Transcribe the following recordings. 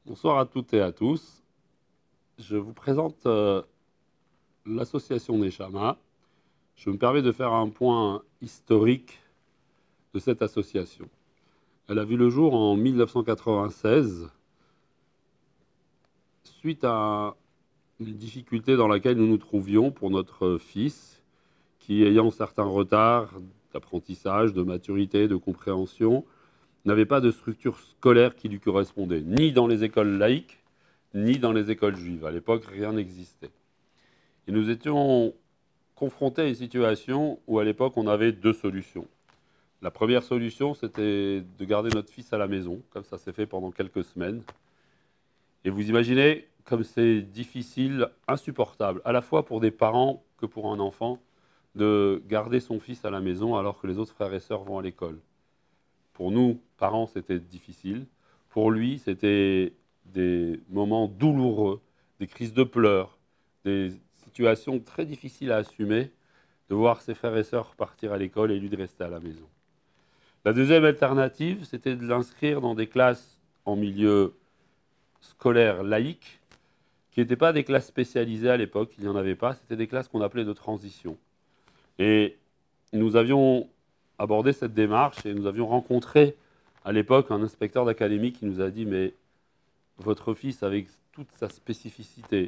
Bonsoir à toutes et à tous. Je vous présente l'association Neshama. Je me permets de faire un point historique de cette association. Elle a vu le jour en 1996, suite à une difficulté dans laquelle nous nous trouvions pour notre fils, qui, ayant certains retards d'apprentissage, de maturité, de compréhension, n'avait pas de structure scolaire qui lui correspondait, ni dans les écoles laïques, ni dans les écoles juives. À l'époque, rien n'existait. Et nous étions confrontés à une situation où, à l'époque, on avait deux solutions. La première solution, c'était de garder notre fils à la maison, comme ça s'est fait pendant quelques semaines. Et vous imaginez comme c'est difficile, insupportable, à la fois pour des parents que pour un enfant, de garder son fils à la maison alors que les autres frères et sœurs vont à l'école. Pour nous, parents, c'était difficile. Pour lui, c'était des moments douloureux, des crises de pleurs, des situations très difficiles à assumer, de voir ses frères et sœurs partir à l'école et lui de rester à la maison. La deuxième alternative, c'était de l'inscrire dans des classes en milieu scolaire laïque, qui n'étaient pas des classes spécialisées à l'époque, il n'y en avait pas, c'était des classes qu'on appelait de transition. Et nous avions abordé cette démarche et nous avions rencontré à l'époque un inspecteur d'académie qui nous a dit « Mais votre fils, avec toute sa spécificité,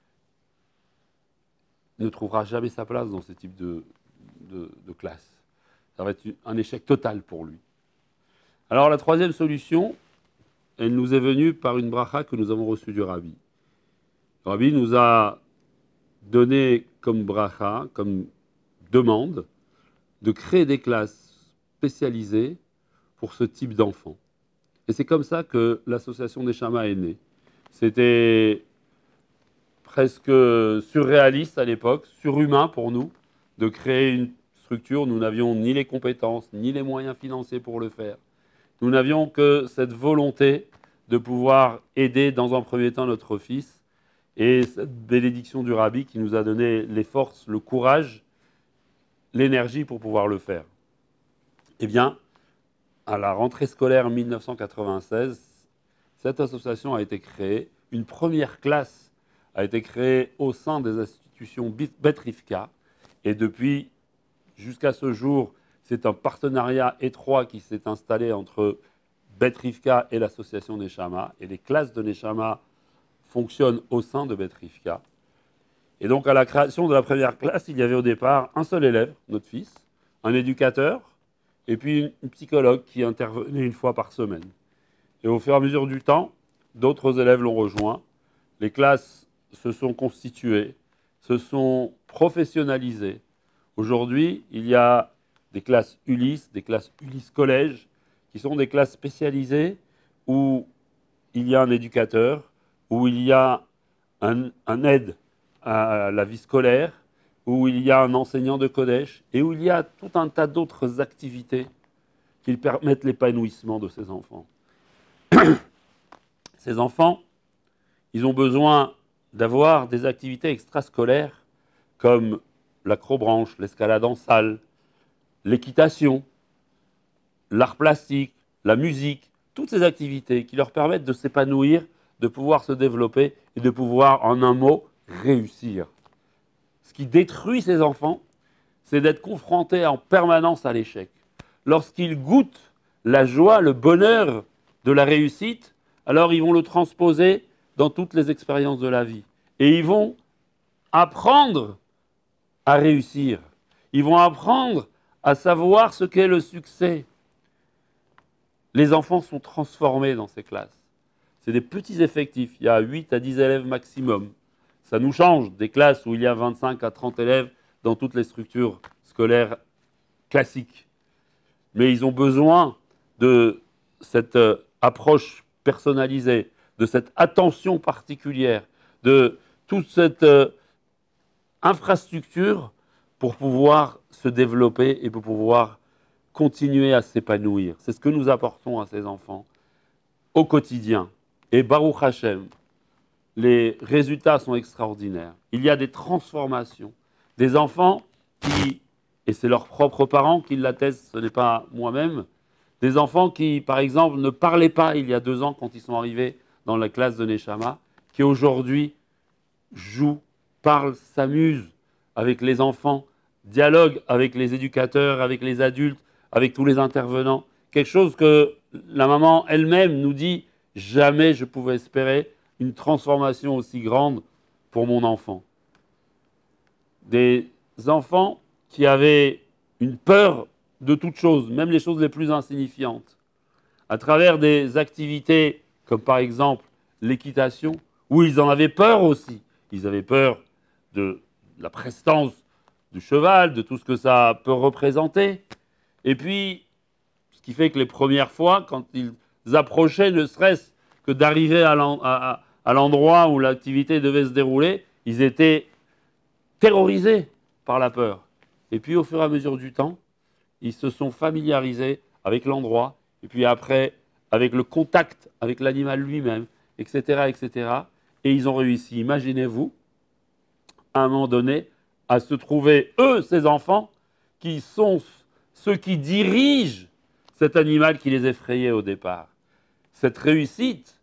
ne trouvera jamais sa place dans ce type de classe. Ça va être un échec total pour lui. » Alors la troisième solution, elle nous est venue par une bracha que nous avons reçue du Rabbi. Le Rabbi nous a donné comme bracha, comme demande, de créer des classes spécialisées pour ce type d'enfants. Et c'est comme ça que l'association Neshama est née. C'était presque surréaliste à l'époque, surhumain pour nous, de créer une structure. Nous n'avions ni les compétences, ni les moyens financiers pour le faire. Nous n'avions que cette volonté de pouvoir aider dans un premier temps notre fils et cette bénédiction du Rabbi qui nous a donné les forces, le courage, l'énergie pour pouvoir le faire. Eh bien, à la rentrée scolaire 1996, cette association a été créée. Une première classe a été créée au sein des institutions Bet Rivka. Et depuis, jusqu'à ce jour, c'est un partenariat étroit qui s'est installé entre Bet Rivka et l'association Neshama. Et les classes de Neshama fonctionnent au sein de Bet Rivka. Et donc, à la création de la première classe, il y avait au départ un seul élève, notre fils, un éducateur, et puis une psychologue qui intervenait une fois par semaine. Et au fur et à mesure du temps, d'autres élèves l'ont rejoint. Les classes se sont constituées, se sont professionnalisées. Aujourd'hui, il y a des classes Ulysse, des classes Ulysse Collège, qui sont des classes spécialisées où il y a un éducateur, où il y a un aide à la vie scolaire, où il y a un enseignant de Kodesh et où il y a tout un tas d'autres activités qui permettent l'épanouissement de ces enfants. Ces enfants, ils ont besoin d'avoir des activités extrascolaires comme l'acrobranche, l'escalade en salle, l'équitation, l'art plastique, la musique, toutes ces activités qui leur permettent de s'épanouir, de pouvoir se développer et de pouvoir, en un mot, réussir. Ce qui détruit ces enfants, c'est d'être confrontés en permanence à l'échec. Lorsqu'ils goûtent la joie, le bonheur de la réussite, alors ils vont le transposer dans toutes les expériences de la vie. Et ils vont apprendre à réussir. Ils vont apprendre à savoir ce qu'est le succès. Les enfants sont transformés dans ces classes. C'est des petits effectifs. Il y a 8 à 10 élèves maximum. Ça nous change des classes où il y a 25 à 30 élèves dans toutes les structures scolaires classiques. Mais ils ont besoin de cette approche personnalisée, de cette attention particulière, de toute cette infrastructure pour pouvoir se développer et pour pouvoir continuer à s'épanouir. C'est ce que nous apportons à ces enfants au quotidien. Et Baruch Hashem, les résultats sont extraordinaires. Il y a des transformations. Des enfants qui, et c'est leurs propres parents qui l'attestent, ce n'est pas moi-même, des enfants qui, par exemple, ne parlaient pas il y a 2 ans quand ils sont arrivés dans la classe de Neshama, qui aujourd'hui joue, parle, s'amuse avec les enfants, dialogue avec les éducateurs, avec les adultes, avec tous les intervenants. Quelque chose que la maman elle-même nous dit, jamais je pouvais espérer une transformation aussi grande pour mon enfant. Des enfants qui avaient une peur de toutes choses, même les choses les plus insignifiantes, à travers des activités comme par exemple l'équitation, où ils en avaient peur aussi. Ils avaient peur de la prestance du cheval, de tout ce que ça peut représenter. Et puis, ce qui fait que les premières fois, quand ils approchaient, ne serait-ce que d'arriver à l'endroit où l'activité devait se dérouler, ils étaient terrorisés par la peur. Et puis, au fur et à mesure du temps, ils se sont familiarisés avec l'endroit, et puis après, avec le contact avec l'animal lui-même, etc., etc. Et ils ont réussi, imaginez-vous, à un moment donné, à se trouver, eux, ces enfants, qui sont ceux qui dirigent cet animal qui les effrayait au départ. Cette réussite,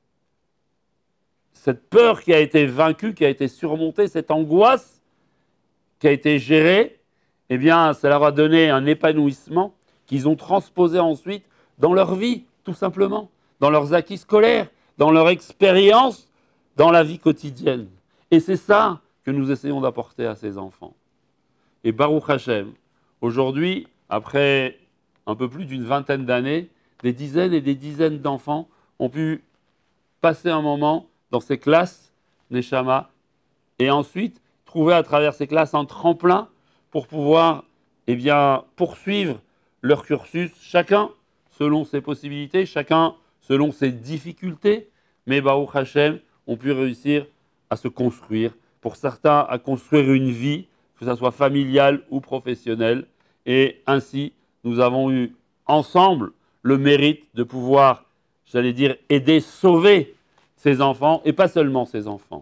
cette peur qui a été vaincue, qui a été surmontée, cette angoisse qui a été gérée, eh bien, ça leur a donné un épanouissement qu'ils ont transposé ensuite dans leur vie, tout simplement, dans leurs acquis scolaires, dans leur expérience, dans la vie quotidienne. Et c'est ça que nous essayons d'apporter à ces enfants. Et Baruch Hashem, aujourd'hui, après un peu plus d'une vingtaine d'années, des dizaines et des dizaines d'enfants ont pu passer un moment dans ces classes Neshama et ensuite trouver à travers ces classes un tremplin pour pouvoir poursuivre leur cursus, chacun selon ses possibilités, chacun selon ses difficultés, mais Baruch Hashem ont pu réussir à se construire, pour certains à construire une vie, que ce soit familiale ou professionnelle, et ainsi nous avons eu ensemble le mérite de pouvoir, j'allais dire, aider, sauver ces enfants, et pas seulement ces enfants.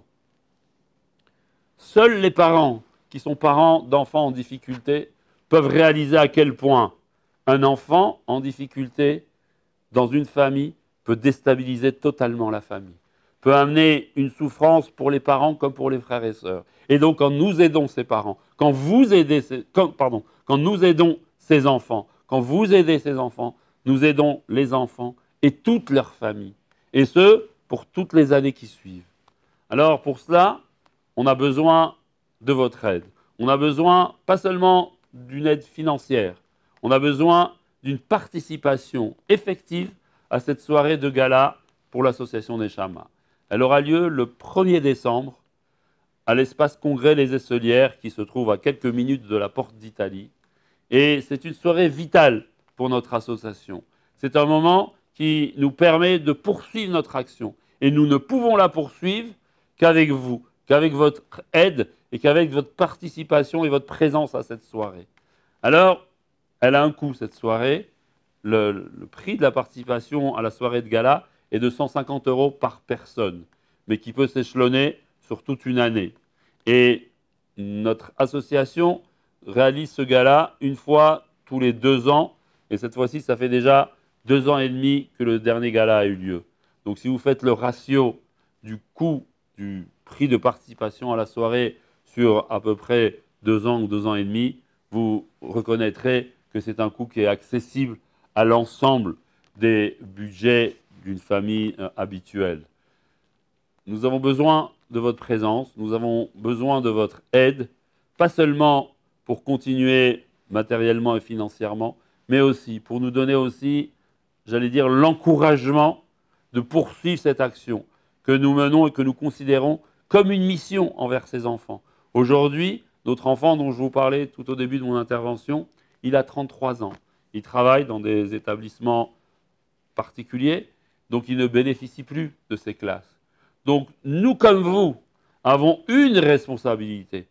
Seuls les parents qui sont parents d'enfants en difficulté peuvent réaliser à quel point un enfant en difficulté dans une famille peut déstabiliser totalement la famille, peut amener une souffrance pour les parents comme pour les frères et sœurs. Et donc quand nous aidons ces parents, quand nous aidons ces enfants, quand vous aidez ces enfants, nous aidons les enfants et toute leur famille. Et ce, pour toutes les années qui suivent. Alors pour cela, on a besoin de votre aide. On a besoin pas seulement d'une aide financière, on a besoin d'une participation effective à cette soirée de gala pour l'association Neshama. Elle aura lieu le 1er décembre à l'espace congrès Les Esselières qui se trouve à quelques minutes de la Porte d'Italie. Et c'est une soirée vitale pour notre association. C'est un moment qui nous permet de poursuivre notre action. Et nous ne pouvons la poursuivre qu'avec vous, qu'avec votre aide et qu'avec votre participation et votre présence à cette soirée. Alors, elle a un coût cette soirée. Le prix de la participation à la soirée de gala est de 150 € par personne, mais qui peut s'échelonner sur toute une année. Et notre association réalise ce gala une fois tous les 2 ans, et cette fois-ci, ça fait déjà 2 ans et demi que le dernier gala a eu lieu. Donc si vous faites le ratio du coût du prix de participation à la soirée sur à peu près 2 ans ou 2 ans et demi, vous reconnaîtrez que c'est un coût qui est accessible à l'ensemble des budgets d'une famille habituelle. Nous avons besoin de votre présence, nous avons besoin de votre aide, pas seulement pour continuer matériellement et financièrement, mais aussi pour nous donner aussi, j'allais dire, l'encouragement de poursuivre cette action que nous menons et que nous considérons comme une mission envers ces enfants. Aujourd'hui, notre enfant dont je vous parlais tout au début de mon intervention, il a 33 ans. Il travaille dans des établissements particuliers, donc il ne bénéficie plus de ces classes. Donc nous, comme vous, avons une responsabilité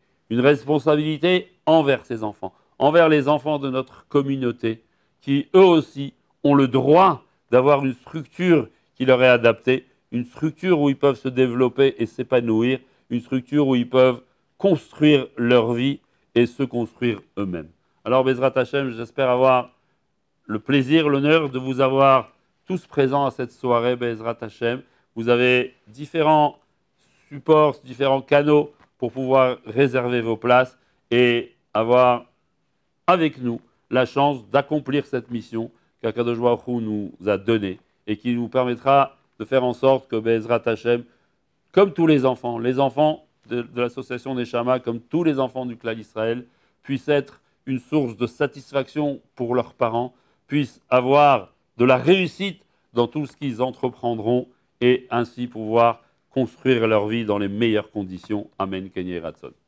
envers ces enfants, envers les enfants de notre communauté, qui eux aussi ont le droit d'avoir une structure qui leur est adaptée, une structure où ils peuvent se développer et s'épanouir, une structure où ils peuvent construire leur vie et se construire eux-mêmes. Alors, Bezrat Hashem, j'espère avoir le plaisir, l'honneur de vous avoir tous présents à cette soirée, Bezrat Hashem, Vous avez différents supports, différents canaux pour pouvoir réserver vos places et avoir avec nous la chance d'accomplir cette mission qu'Akadosh Baruch Hu nous a donnée et qui nous permettra de faire en sorte que Be'ezrat Hashem, comme tous les enfants de l'association Neshama, comme tous les enfants du clan d'Israël, puissent être une source de satisfaction pour leurs parents, puissent avoir de la réussite dans tout ce qu'ils entreprendront et ainsi pouvoir construire leur vie dans les meilleures conditions. Amen, Kenye Ratson.